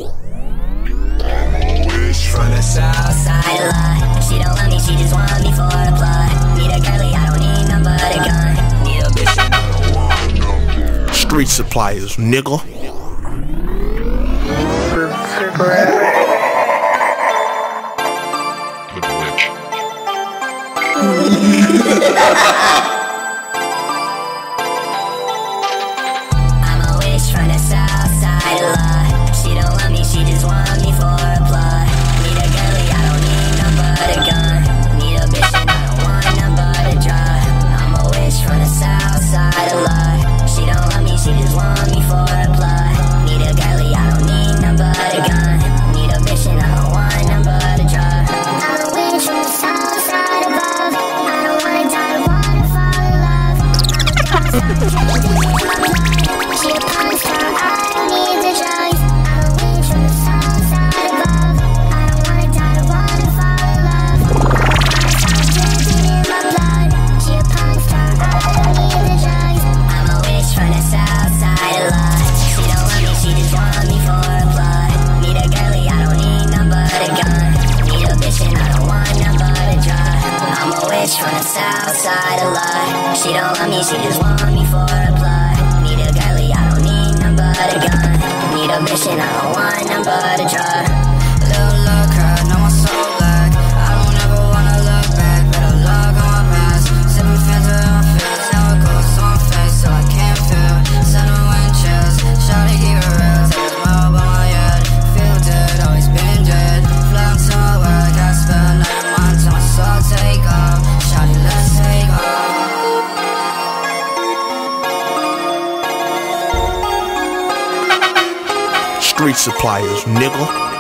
From the south side of life, she don't love me, she just want me for a plot. Need a girlie, I don't need none but a gun. Need a bitch and I don't want no. Street suppliers, nigga. I'm a witch from the south side of life. She don't love me, she just want me for a plot. Need a girlie, I don't need none but a gun. Need a bitch and I don't want none but a drive. I'm a witch from the south side of life. She don't love me, she just want me for a plot. Need a girlie, I don't need none but a gun. Need a bitch and I don't want none but a drive. I'm a witch from the south side above. I don't wanna die, I wanna fall in love. I'm a she a punk star, I don't need the drugs. I'm a witch from the south side above. I don't wanna die, I wanna fall in love. I'm a dripping in my blood. She a punk star, I don't need the drugs. I'm a witch from the south side of life. She don't love me, she just want me for a plot. Need a girlie, I don't need none but a gun. Need a bitch and I don't want none but a drive. I'm a witch from the south side of life. She don't love me, she just want me for a plot. Need a girlie, I don't need none but a gun. Need a bitch and I don't want none but a drive. Little love cry, now my soul black. I don't ever wanna look back, better look on my past. Sipping Fanta in my face, now it goes on my face till I can't feel. Sudden wind chills, shawty keep it real. Take a smile by my head, feel dead, always been dead. Fly into my world, got spell another month till my soul take off. Shawty, let's take off. Street suppliers, nigga.